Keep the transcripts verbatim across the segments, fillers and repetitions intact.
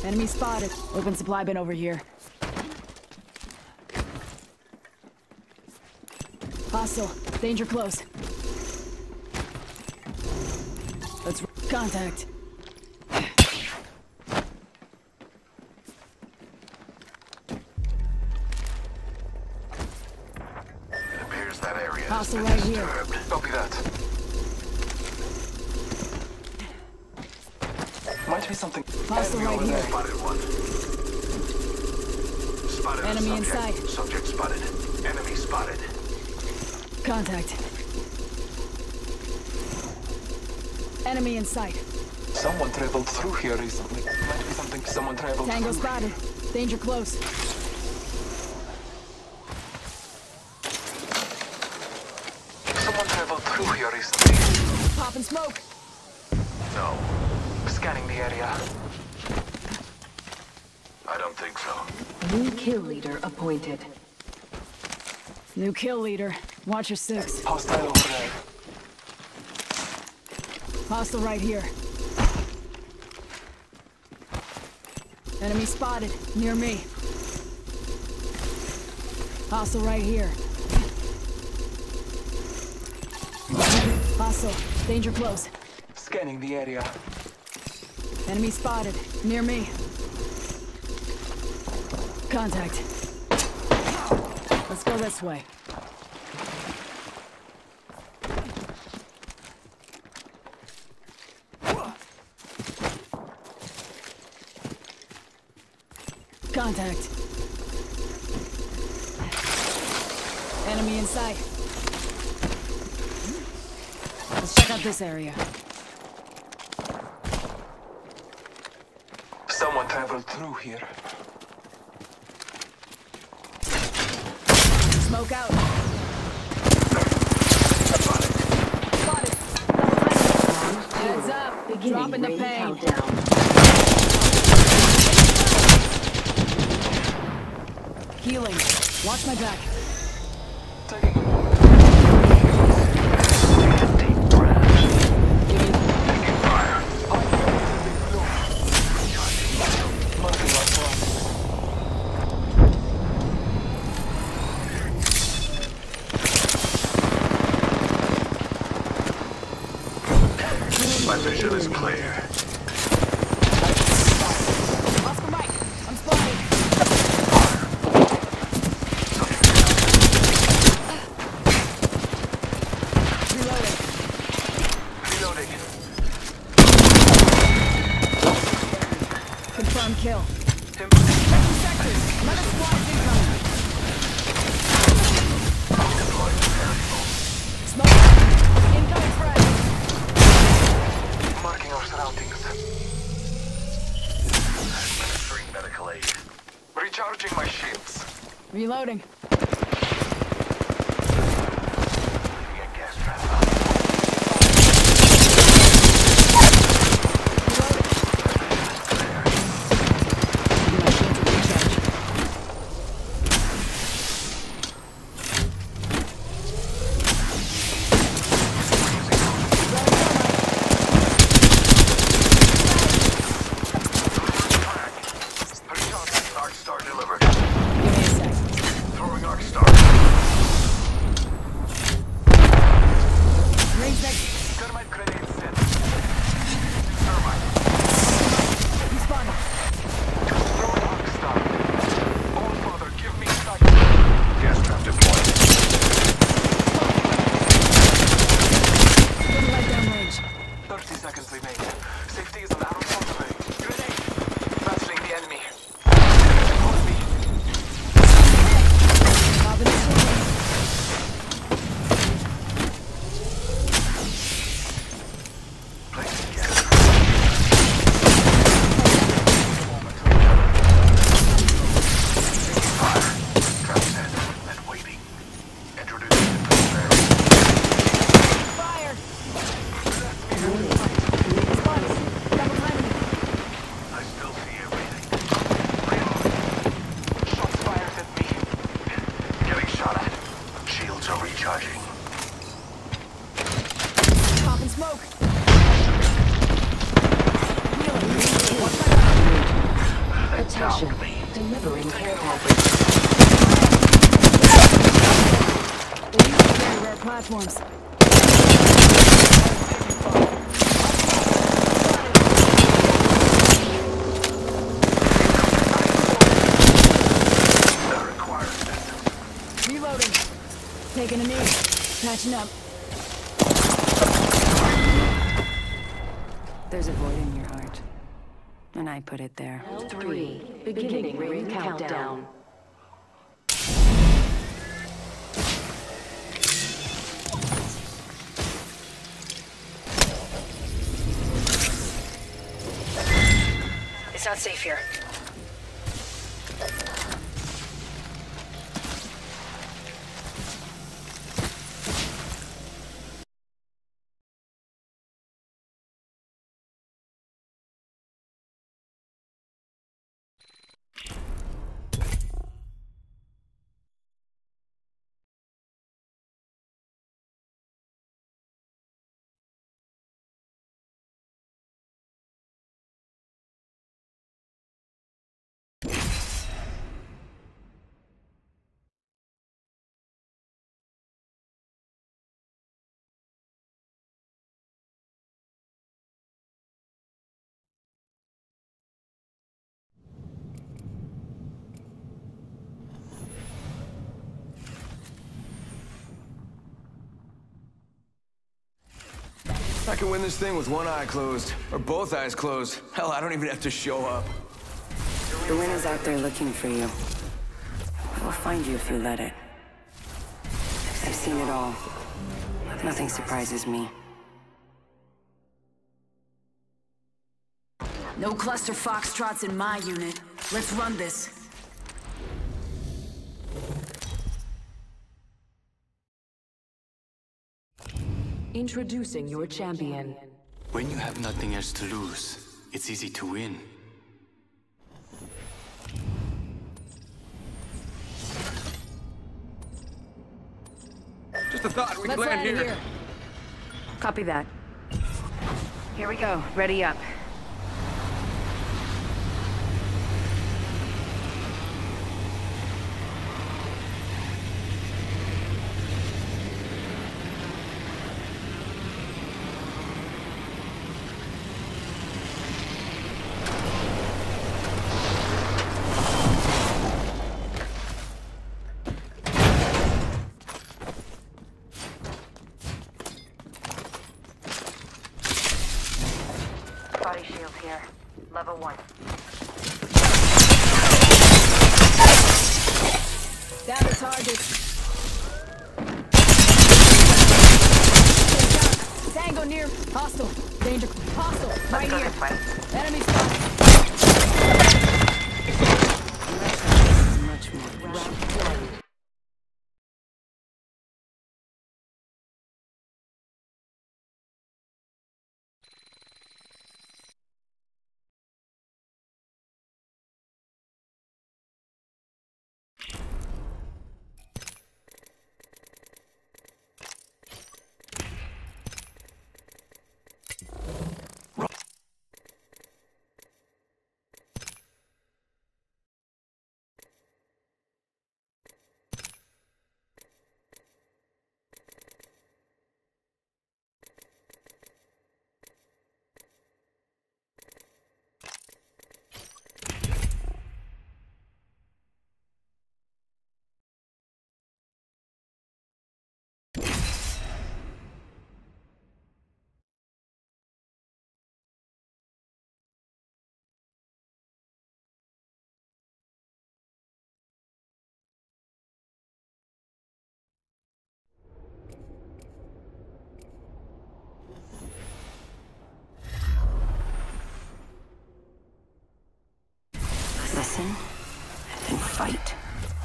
Enemy spotted. Open supply bin over here. Hostile. Danger close. Let's contact. It appears that area Hostile has right been here. disturbed. Copy that. Might be something. Hostile Enemy right over here. there. Spotted one. Spotted a Enemy in subject. sight. Subject spotted. Enemy spotted. Contact. Enemy in sight. Someone traveled through here recently. Might be something. Someone traveled Tango through. spotted. Danger close. Someone traveled through here recently. Pop and smoke. No. Scanning the area. I don't think so. New kill leader appointed. New kill leader. Watch your six. Hostile over there. Hostile right here. Enemy spotted. Near me. Hostile right here. Hostile. Danger close. Scanning the area. Enemy spotted. Near me. Contact. Let's go this way. Contact. Enemy in sight. Let's check out this area. Someone traveled through here. Smoke out. Spotted. Spotted. Heads up. Beginning Dropping the ring pain. countdown. Healing. Watch my back. Taking a moment. Deep breaths. Taking fire. Marking our front. My vision is clear. Oscar Mike. I'm spotted. Reloading. Reloading. Confirmed kill. Him. Two sectors. Another squad incoming. Deployed variable. Smoke. Incoming friend. Marking our surroundings. Administering medical aid. Recharging my shields. Reloading. Leaving a gas trap. Give my shield a recharge. Recharging. Arc Star delivered. Give me a sec. Throwing Arc Attention. Delivering care package. They use very rare platforms. Reloading. Taking a knee. Patching up. There's a void in your heart. And I put it there. L three. Beginning ring countdown. It's not safe here. I can win this thing with one eye closed, or both eyes closed. Hell, I don't even have to show up. The wind is out there looking for you. It will find you if you let it. I've seen it all. Nothing surprises me. No cluster foxtrots in my unit. Let's run this. Introducing your champion. When you have nothing else to lose, it's easy to win. Just a thought, we Let's could land land here. here. Copy that. Here we go. Ready up. Body shield here. Level one. Down the target. Tango near. Hostile. Danger. Hostile. Right Go here. this way. Enemy spotted. This is much more. Round one. Listen and fight.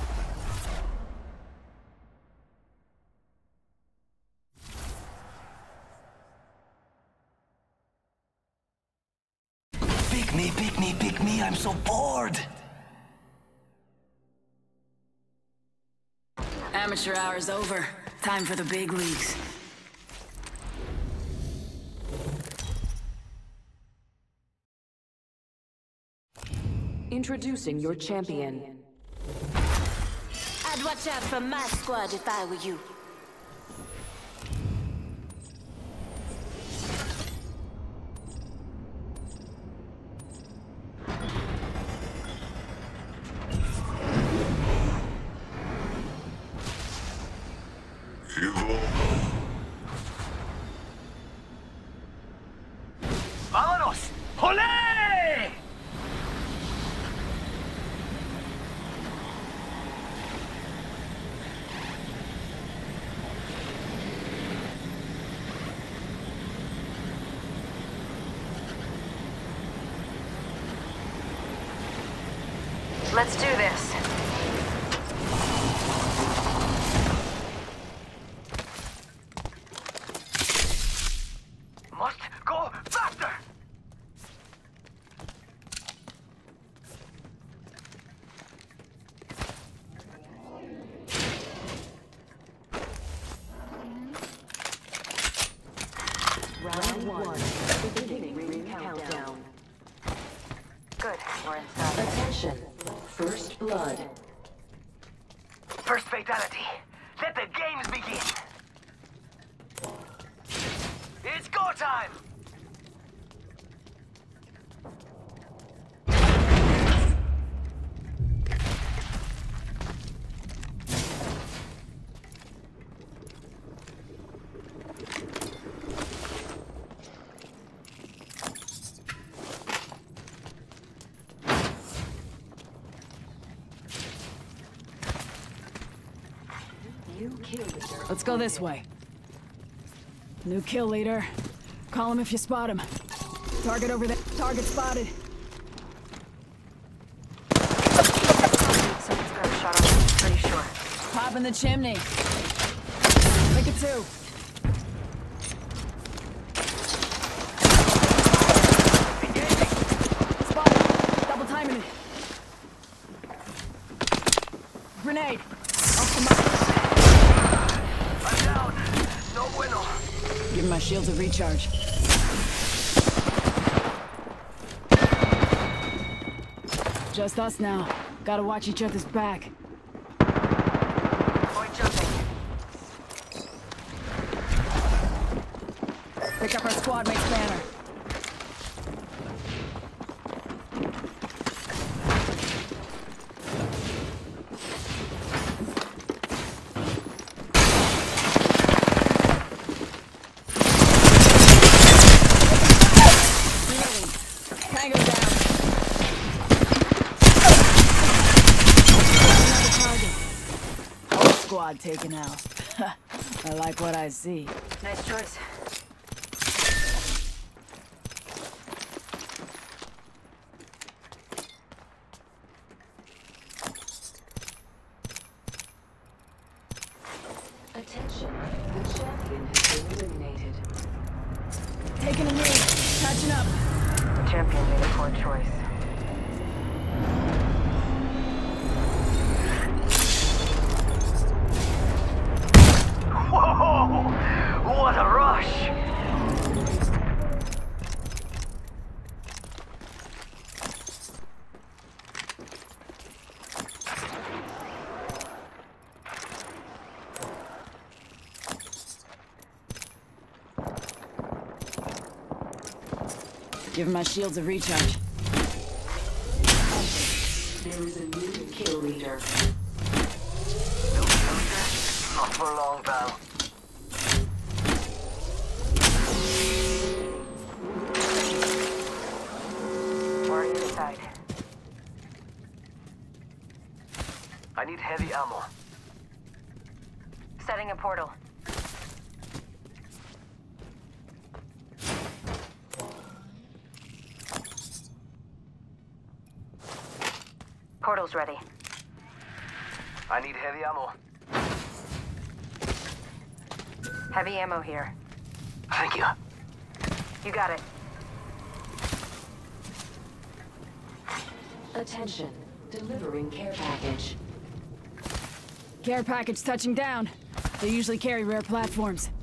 Pick me, pick me, pick me, I'm so bored! Amateur hour's over. Time for the big leagues. Introducing your champion. I'd watch out for my squad if I were you. ¡Vámonos! ¡Olé! Let's do this. Must go faster! Round one. Beginning ring countdown. Good, we're inside. Attention. First blood. First fatality. Let the games begin. It's go time! New kill leader. Let's go this way. New kill leader. Call him if you spot him. Target over there. Target spotted. Someone's got a shot on me, pretty sure. Pop in the chimney. Make it two. Spotted. Double timing it. Grenade. Off the mark. I'm down. No bueno. Give my shields a recharge. Just us now. Gotta watch each other's back. Boy jumping. Pick up our squad mate's banner. Tango down. Another target. Whole squad taken out. I like what I see. Nice choice. Attention. The champion has been eliminated. Taking a knee. Catching up. The champion made a poor choice. Whoa! What a rush! Give my shields a recharge. There is a new kill leader. Not for long, pal. We're inside. I need heavy ammo. Setting a portal. Portal's ready. I need heavy ammo. Heavy ammo here. Thank you. You got it. Attention. Delivering care package. Care package touching down. They usually carry rare platforms.